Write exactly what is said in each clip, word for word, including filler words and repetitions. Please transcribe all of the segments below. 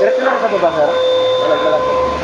Diretso lang sa baba, sir. Walang-walang.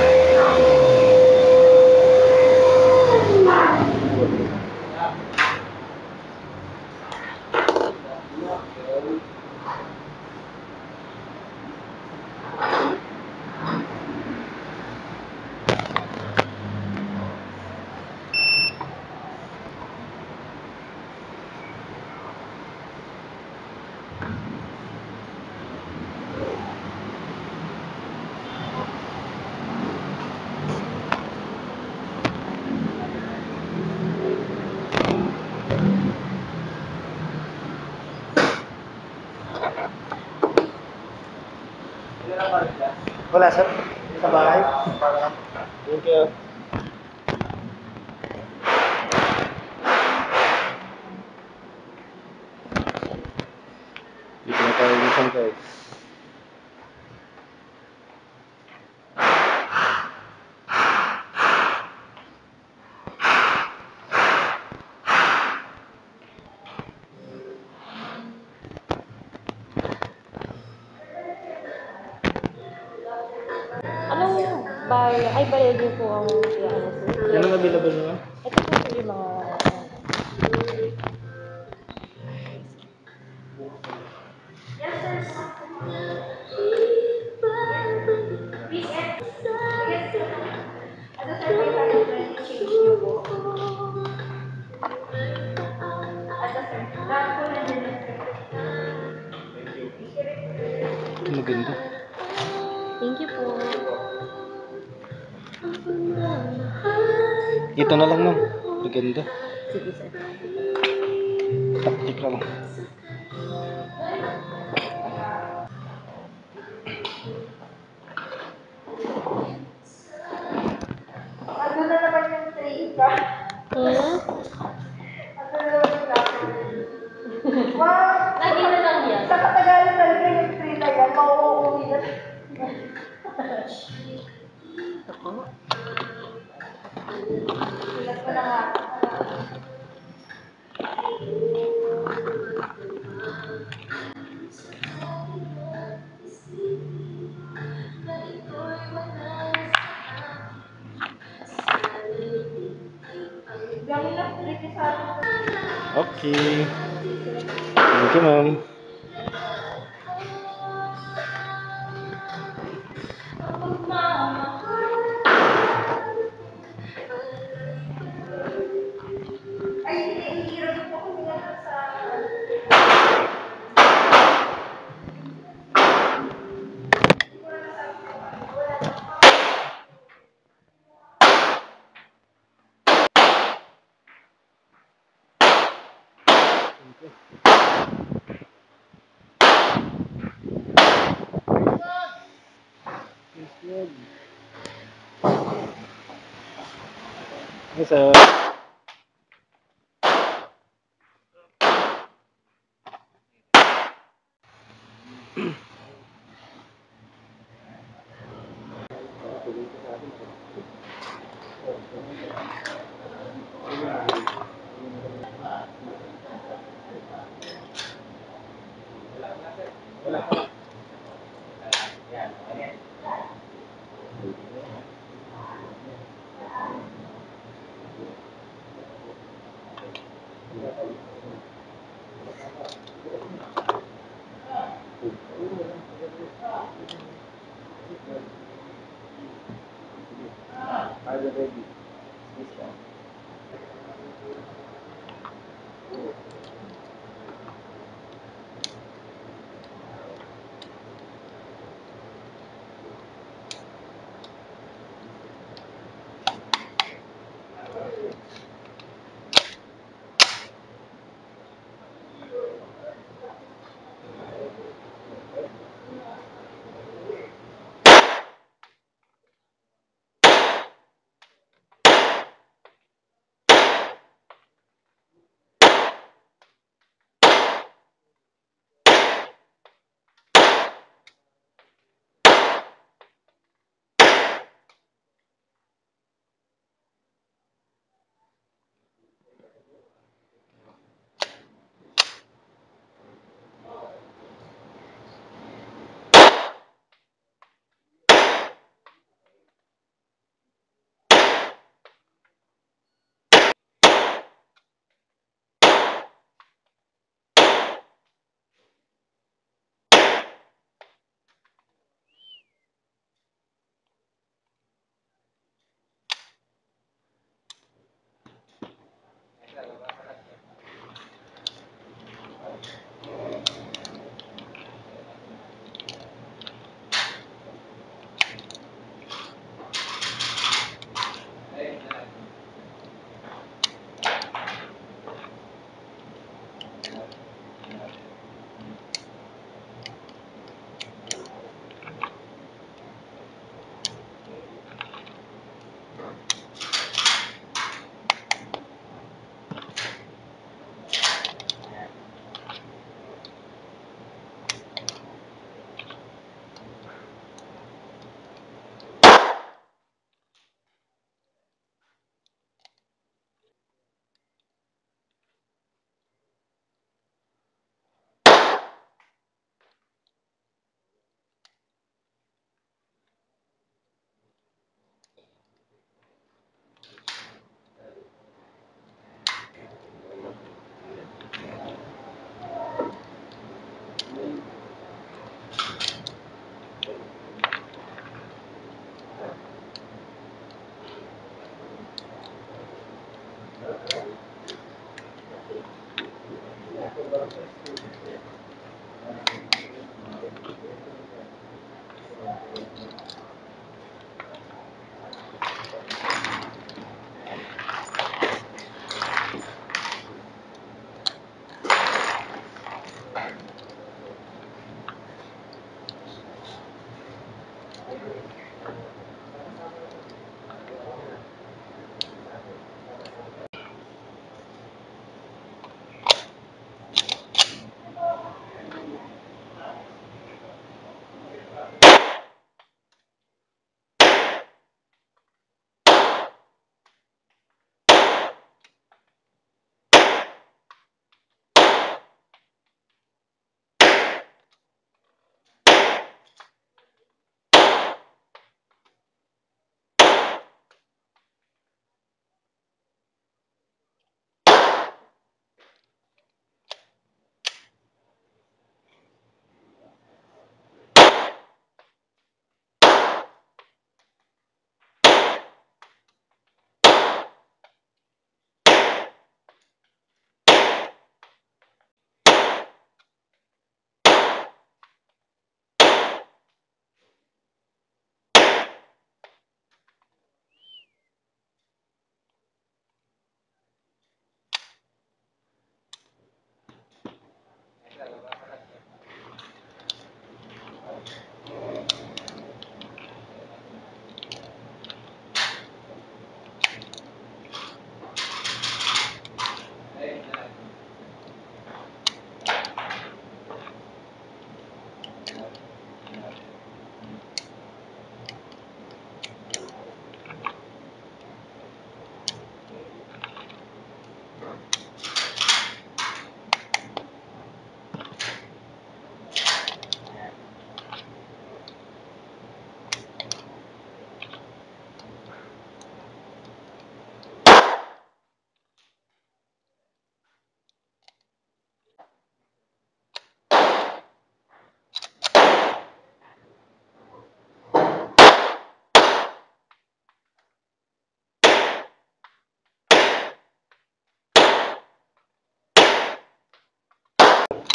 Wala, sir. Sa bahay. Thank you. Dito na tayo minsan, guys. Bar, ay baril din po ang ano sir. Anong available naman? Ito po sir yung mga Maganda. thank you po. Ito na lang, ma'am. Maganda. Sige sir. Taktik lang. Ano na naman yung three ka? Hmm? Ano na naman yung last? Wow! Lagi na lang yan. Sa katagalan talaga yung three na yan, mauuwi na. Ako. Sulat ko na nga. Gamit na dito sa atin. Okay. Thank you, ma'am. Ay, hindi, hirap po kasi nga sa... Yes, sir. Are you ready? Yes, sir.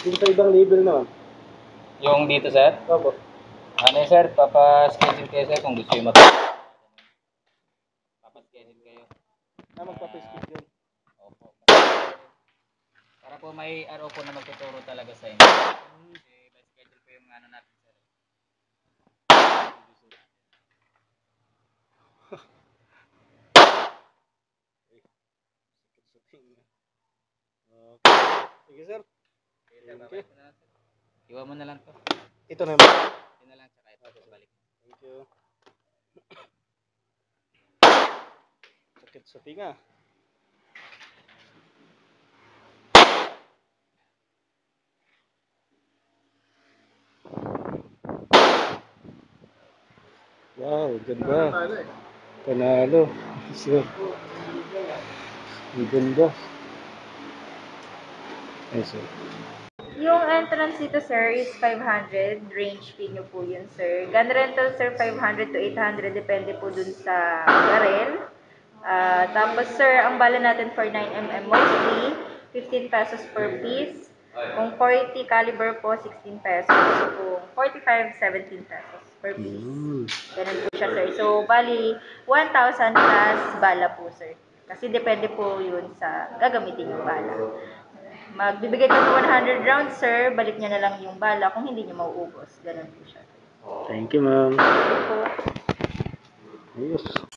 Yung sa ibang label naman. Yung dito, sir? Opo. Ano yun, sir? Papa-schedule kayo, sir, kung gusto yung matuto. Papa-schedule kayo. Ah, magpapaskid yun. Opo. Para po may araw po na magtuturo talaga sa inyo. Kasi by schedule po yung ano natin, sir. Okay. Sige sir. Okay, sir, babalik ko na lang, sir. Iwan mo na lang to. Ito na naman. Yun na lang, tsaka ito. Babalik. Thank you. Sakit sa tinga. Wow, ganda. Panalo. Sir. Ang ganda. Ay, sir. Yung entrance dito, sir, is five hundred. Range fee nyo po yun, sir. Gun rental, sir, five hundred to eight hundred. Depende po dun sa barrel. Ah, tapos, sir, ang bala natin for nine millimeter mostly, fifteen pesos per piece. Kung forty caliber po, sixteen pesos. Kung forty-five, seventeen pesos per piece. Mm. Ganun po siya, sir. So, bali, one thousand plus bala po, sir. Kasi depende po yun sa gagamitin yung bala. Magbibigay ka ng one hundred rounds, sir. Balik niya na lang yung bala kung hindi niyo mauubos. Ganun po siya. Thank you, ma'am. Ito po. Ayos.